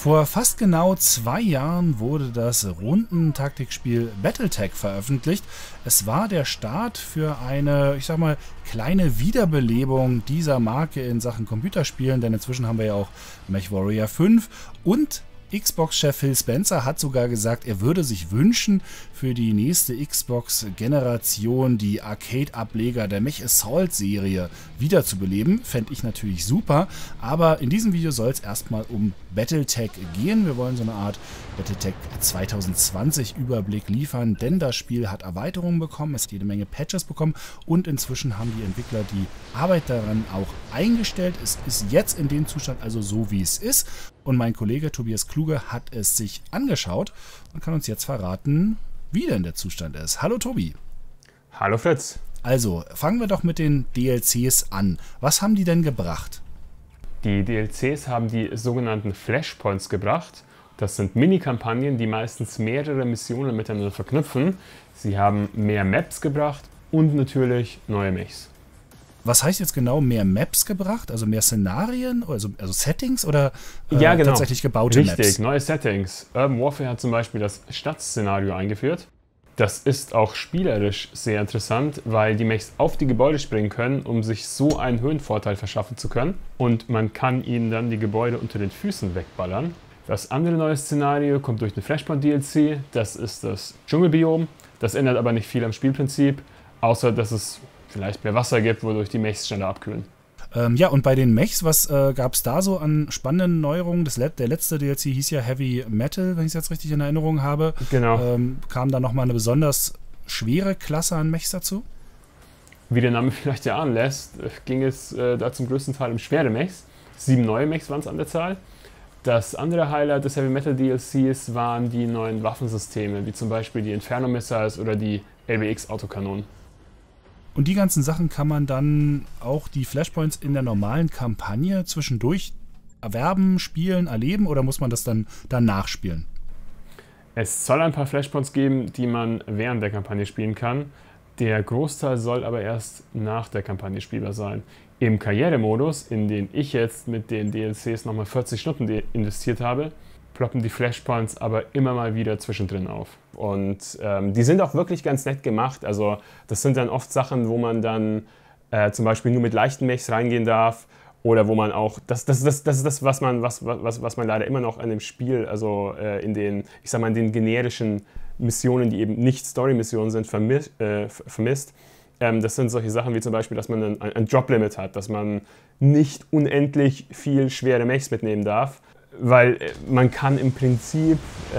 Vor fast genau 2 Jahren wurde das Rundentaktikspiel Battletech veröffentlicht. Es war der Start für eine, ich sag mal, kleine Wiederbelebung dieser Marke in Sachen Computerspielen, denn inzwischen haben wir ja auch MechWarrior 5 und Xbox-Chef Phil Spencer hat sogar gesagt, er würde sich wünschen, für die nächste Xbox-Generation die Arcade-Ableger der Mech Assault-Serie wiederzubeleben. Fände ich natürlich super, aber in diesem Video soll es erstmal um Battletech gehen. Wir wollen so eine Art Battletech 2020 Überblick liefern, denn das Spiel hat Erweiterungen bekommen, es hat jede Menge Patches bekommen und inzwischen haben die Entwickler die Arbeit daran auch eingestellt. Es ist jetzt in dem Zustand also so, wie es ist. Und mein Kollege Tobias Kluge hat es sich angeschaut und kann uns jetzt verraten, wie denn der Zustand ist. Hallo Tobi. Hallo Fritz. Also, fangen wir doch mit den DLCs an. Was haben die denn gebracht? Die DLCs haben die sogenannten Flashpoints gebracht. Das sind Mini-Kampagnen, die meistens mehrere Missionen miteinander verknüpfen. Sie haben mehr Maps gebracht und natürlich neue Mechs. Was heißt jetzt genau mehr Maps gebracht? Also mehr Szenarien, also Settings oder ja, genau. Tatsächlich gebaute Maps? Richtig, neue Settings. Urban Warfare hat zum Beispiel das Stadtszenario eingeführt. Das ist auch spielerisch sehr interessant, weil die Mechs auf die Gebäude springen können, um sich so einen Höhenvorteil verschaffen zu können. Und man kann ihnen dann die Gebäude unter den Füßen wegballern. Das andere neue Szenario kommt durch den Flashpoint DLC. Das ist das Dschungelbiom. Das ändert aber nicht viel am Spielprinzip, außer dass es vielleicht mehr Wasser gibt, wodurch die Mechs schneller abkühlen. Ja, und bei den Mechs, was gab es da so an spannenden Neuerungen? Der letzte DLC hieß ja Heavy Metal, wenn ich es jetzt richtig in Erinnerung habe. Genau. Kam da nochmal eine besonders schwere Klasse an Mechs dazu? Wie der Name vielleicht erahnen lässt, ging es da zum größten Teil um schwere Mechs. 7 neue Mechs waren es an der Zahl. Das andere Highlight des Heavy Metal DLCs waren die neuen Waffensysteme, wie zum Beispiel die Inferno Missiles oder die LBX Autokanonen. Und die ganzen Sachen kann man dann auch die Flashpoints in der normalen Kampagne zwischendurch erwerben, spielen, erleben oder muss man das dann nachspielen? Es soll ein paar Flashpoints geben, die man während der Kampagne spielen kann. Der Großteil soll aber erst nach der Kampagne spielbar sein. Im Karrieremodus, in den ich jetzt mit den DLCs nochmal 40 Stunden investiert habe, ploppen die Flashpoints aber immer mal wieder zwischendrin auf. Und die sind auch wirklich ganz nett gemacht. Also das sind dann oft Sachen, wo man dann zum Beispiel nur mit leichten Mechs reingehen darf oder wo man auch, das ist das, was man leider immer noch an dem Spiel, also in den, ich sag mal, in den generischen Missionen, die eben nicht Story-Missionen sind, vermisst. Das sind solche Sachen wie zum Beispiel, dass man ein Drop-Limit hat, dass man nicht unendlich viel schwere Mechs mitnehmen darf, weil man kann im Prinzip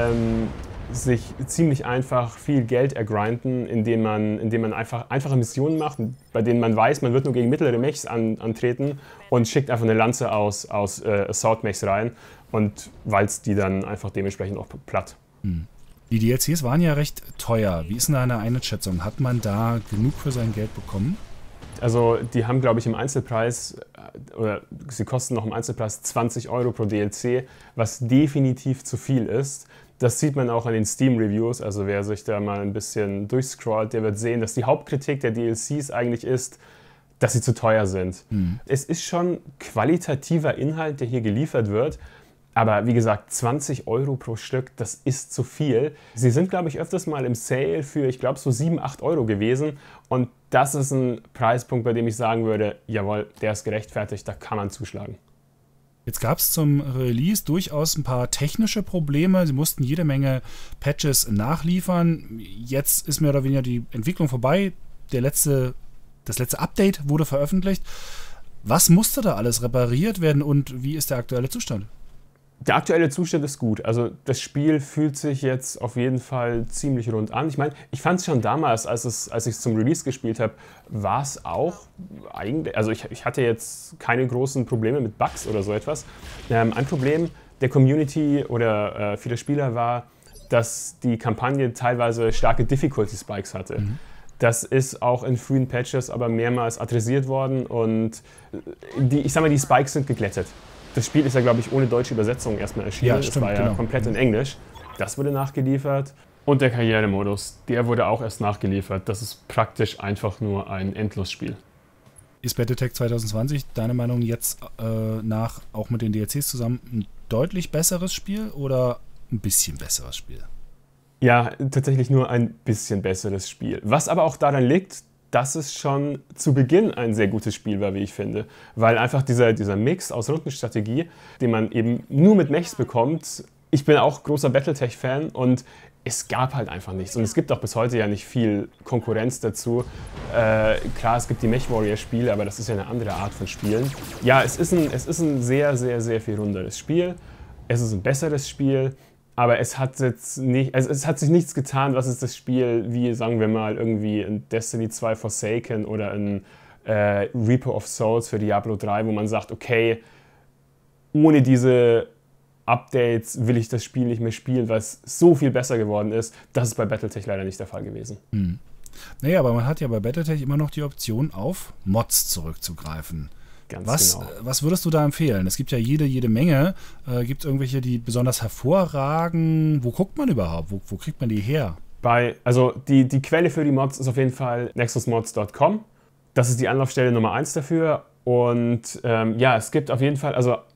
sich ziemlich einfach viel Geld ergrinden, indem man einfache Missionen macht, bei denen man weiß, man wird nur gegen mittlere Mechs antreten und schickt einfach eine Lanze aus Assault-Mechs rein und walzt die dann einfach dementsprechend auch platt. Die DLCs waren ja recht teuer. Wie ist denn deine Einschätzung? Hat man da genug für sein Geld bekommen? Also die haben, glaube ich, im Einzelpreis, oder sie kosten noch im Einzelpreis 20 Euro pro DLC, was definitiv zu viel ist. Das sieht man auch an den Steam-Reviews, also wer sich da mal ein bisschen durchscrollt, der wird sehen, dass die Hauptkritik der DLCs eigentlich ist, dass sie zu teuer sind. Es ist schon qualitativer Inhalt, der hier geliefert wird, aber wie gesagt, 20 Euro pro Stück, das ist zu viel. Sie sind, glaube ich, öfters mal im Sale für, ich glaube, so 7, 8 Euro gewesen. Und das ist ein Preispunkt, bei dem ich sagen würde, jawohl, der ist gerechtfertigt, da kann man zuschlagen. Jetzt gab es zum Release durchaus ein paar technische Probleme. Sie mussten jede Menge Patches nachliefern. Jetzt ist mehr oder weniger die Entwicklung vorbei. Das letzte Update wurde veröffentlicht. Was musste da alles repariert werden und wie ist der aktuelle Zustand? Der aktuelle Zustand ist gut. Also das Spiel fühlt sich jetzt auf jeden Fall ziemlich rund an. Ich meine, ich fand es schon damals, als ich es zum Release gespielt habe, war es auch eigentlich, also ich hatte jetzt keine großen Probleme mit Bugs oder so etwas. Ein Problem der Community oder vieler Spieler war, dass die Kampagne teilweise starke Difficulty Spikes hatte. Das ist auch in frühen Patches aber mehrmals adressiert worden und ich sag mal, die Spikes sind geglättet. Das Spiel ist ja, glaube ich, ohne deutsche Übersetzung erstmal erschienen. Ja, stimmt, das war ja komplett in Englisch. Das wurde nachgeliefert. Und der Karrieremodus, der wurde auch erst nachgeliefert. Das ist praktisch einfach nur ein Endlosspiel. Ist Battletech 2020 deiner Meinung jetzt nach, auch mit den DLCs zusammen, ein deutlich besseres Spiel oder ein bisschen besseres Spiel? Ja, tatsächlich nur ein bisschen besseres Spiel. Was aber auch daran liegt, dass es schon zu Beginn ein sehr gutes Spiel war, wie ich finde. Weil einfach dieser Mix aus Rundenstrategie, den man eben nur mit Mechs bekommt. Ich bin auch großer Battletech-Fan und es gab halt einfach nichts. Und es gibt auch bis heute ja nicht viel Konkurrenz dazu. Klar, es gibt die Mech-Warrior-Spiele, aber das ist ja eine andere Art von Spielen. Ja, es ist ein sehr, sehr, sehr viel runderes Spiel. Es ist ein besseres Spiel. Aber es hat jetzt nicht, also es hat sich nichts getan, was es das Spiel wie, sagen wir mal, irgendwie in Destiny 2 Forsaken oder in Reaper of Souls für Diablo 3, wo man sagt, okay, ohne diese Updates will ich das Spiel nicht mehr spielen, weil es so viel besser geworden ist. Das ist bei Battletech leider nicht der Fall gewesen. Hm. Naja, aber man hat ja bei Battletech immer noch die Option, auf Mods zurückzugreifen. Genau. Was würdest du da empfehlen? Es gibt ja jede Menge. Gibt es irgendwelche, die besonders hervorragen? Wo guckt man überhaupt? Wo kriegt man die her? Also die Quelle für die Mods ist auf jeden Fall nexusmods.com. Das ist die Anlaufstelle Nummer 1 dafür. Und ja, es gibt auf jeden Fall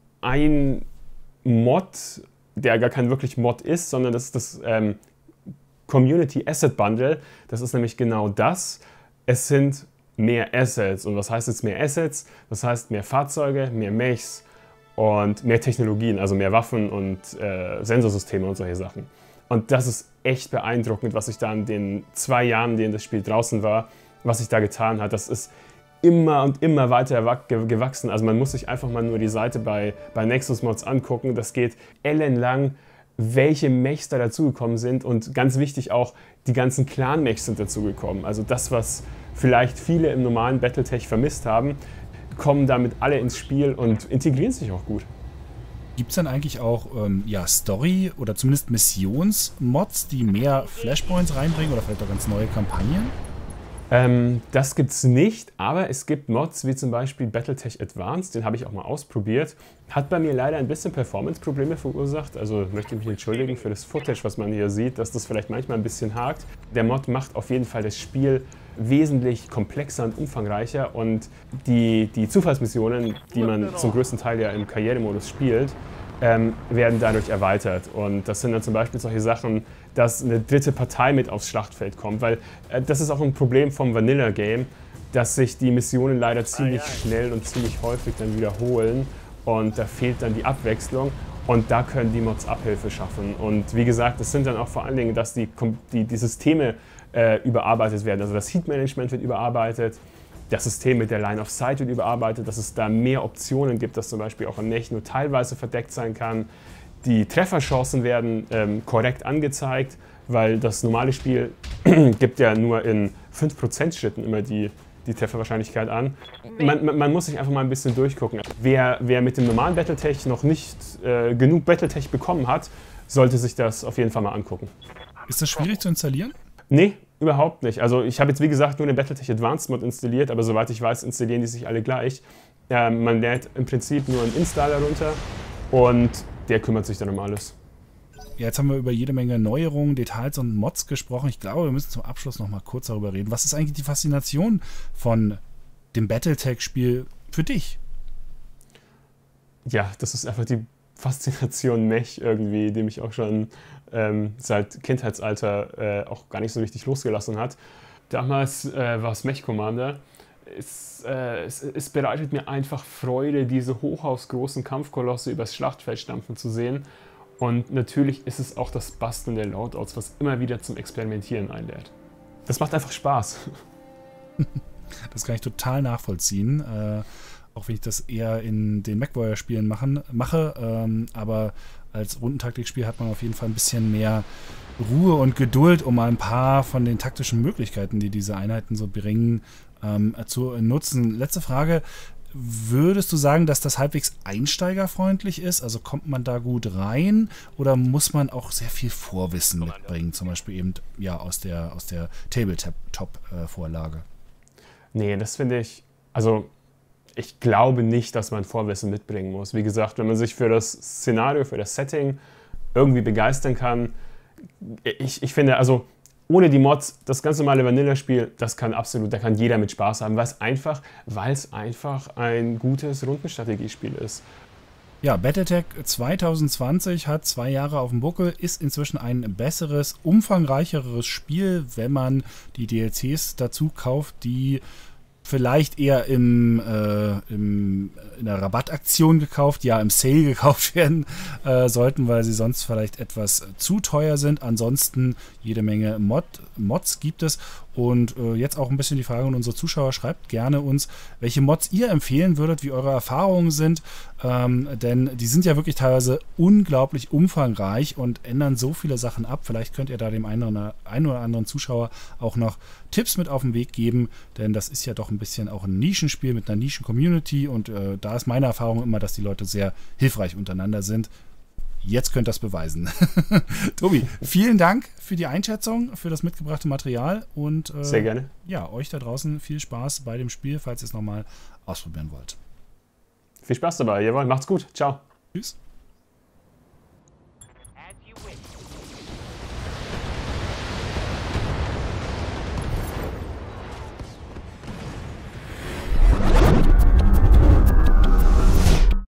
ein Mod, der gar kein wirklich Mod ist, sondern das ist das Community Asset Bundle. Das ist nämlich genau das. Es sind mehr Assets. Und was heißt jetzt mehr Assets? Das heißt mehr Fahrzeuge, mehr Mechs und mehr Technologien, also mehr Waffen und Sensorsysteme und solche Sachen. Und das ist echt beeindruckend, was sich da in den 2 Jahren, in denen das Spiel draußen war, was sich da getan hat. Das ist immer und immer weiter gewachsen. Also man muss sich einfach mal nur die Seite bei Nexus Mods angucken. Das geht ellenlang, welche Mechs da dazugekommen sind. Und ganz wichtig auch, die ganzen Clan-Mechs sind dazugekommen. Also das, was vielleicht viele im normalen Battletech vermisst haben, kommen damit alle ins Spiel und integrieren sich auch gut. Gibt es dann eigentlich auch Story- oder zumindest Missionsmods, die mehr Flashpoints reinbringen oder vielleicht auch ganz neue Kampagnen? Das gibt es nicht, aber es gibt Mods wie zum Beispiel Battletech Advanced, den habe ich auch mal ausprobiert. Hat bei mir leider ein bisschen Performance-Probleme verursacht, also möchte ich mich entschuldigen für das Footage, was man hier sieht, dass das vielleicht manchmal ein bisschen hakt. Der Mod macht auf jeden Fall das Spiel wesentlich komplexer und umfangreicher und die Zufallsmissionen, die man zum größten Teil ja im Karrieremodus spielt, werden dadurch erweitert. Und das sind dann zum Beispiel solche Sachen, dass eine dritte Partei mit aufs Schlachtfeld kommt, weil das ist auch ein Problem vom Vanilla-Game, dass sich die Missionen leider ziemlich schnell und ziemlich häufig dann wiederholen und da fehlt dann die Abwechslung und da können die Mods Abhilfe schaffen. Und wie gesagt, das sind dann auch vor allen Dingen, dass die Systeme überarbeitet werden. Also das Heat-Management wird überarbeitet, das System mit der Line of Sight wird überarbeitet, dass es da mehr Optionen gibt, dass zum Beispiel auch ein Mech nur teilweise verdeckt sein kann. Die Trefferchancen werden korrekt angezeigt, weil das normale Spiel gibt ja nur in 5% Schritten immer die Trefferwahrscheinlichkeit an. Man muss sich einfach mal ein bisschen durchgucken. Wer mit dem normalen Battletech noch nicht genug Battletech bekommen hat, sollte sich das auf jeden Fall mal angucken. Ist das schwierig zu installieren? Nee, überhaupt nicht. Also ich habe jetzt wie gesagt nur den Battletech Advanced Mod installiert, aber soweit ich weiß, installieren die sich alle gleich. Man lädt im Prinzip nur einen Installer runter und der kümmert sich dann um alles. Ja, jetzt haben wir über jede Menge Neuerungen, Details und Mods gesprochen. Ich glaube, wir müssen zum Abschluss noch mal kurz darüber reden. Was ist eigentlich die Faszination von dem Battletech-Spiel für dich? Ja, das ist einfach die Faszination Mech irgendwie, die mich auch schon seit Kindheitsalter auch gar nicht so richtig losgelassen hat. Damals war es Mech Commander. Es bereitet mir einfach Freude, diese hochhausgroßen Kampfkolosse übers Schlachtfeld stampfen zu sehen. Und natürlich ist es auch das Basteln der Loadouts, was immer wieder zum Experimentieren einlädt. Das macht einfach Spaß. Das kann ich total nachvollziehen. Auch wenn ich das eher in den MechWarrior-Spielen mache. Aber als Rundentaktikspiel hat man auf jeden Fall ein bisschen mehr Ruhe und Geduld, um mal ein paar von den taktischen Möglichkeiten, die diese Einheiten so bringen, zu nutzen. Letzte Frage. Würdest du sagen, dass das halbwegs einsteigerfreundlich ist? Also kommt man da gut rein oder muss man auch sehr viel Vorwissen mitbringen? Zum Beispiel eben aus der Tabletop-Vorlage. Nee, das finde ich, also ich glaube nicht, dass man Vorwissen mitbringen muss. Wie gesagt, wenn man sich für das Szenario, für das Setting irgendwie begeistern kann, ich finde, also ohne die Mods, das ganz normale Vanilla-Spiel, da kann jeder mit Spaß haben, weil es einfach ein gutes Rundenstrategiespiel ist. Ja, Battletech 2020 hat 2 Jahre auf dem Buckel, ist inzwischen ein besseres, umfangreicheres Spiel, wenn man die DLCs dazu kauft, die vielleicht eher in der Rabattaktion gekauft, ja im Sale gekauft werden sollten, weil sie sonst vielleicht etwas zu teuer sind. Ansonsten jede Menge Mods gibt es. Und jetzt auch ein bisschen die Frage an unsere Zuschauer. Schreibt gerne uns, welche Mods ihr empfehlen würdet, wie eure Erfahrungen sind. Denn die sind ja wirklich teilweise unglaublich umfangreich und ändern so viele Sachen ab. Vielleicht könnt ihr da dem einen oder anderen Zuschauer auch noch Tipps mit auf den Weg geben. Denn das ist ja doch ein bisschen auch ein Nischenspiel mit einer Nischen-Community. Und da ist meine Erfahrung immer, dass die Leute sehr hilfreich untereinander sind. Jetzt könnt ihr das beweisen. Tobi, vielen Dank für die Einschätzung, für das mitgebrachte Material und sehr gerne. Ja, euch da draußen viel Spaß bei dem Spiel, falls ihr es nochmal ausprobieren wollt. Viel Spaß dabei, jawohl, macht's gut. Ciao. Tschüss.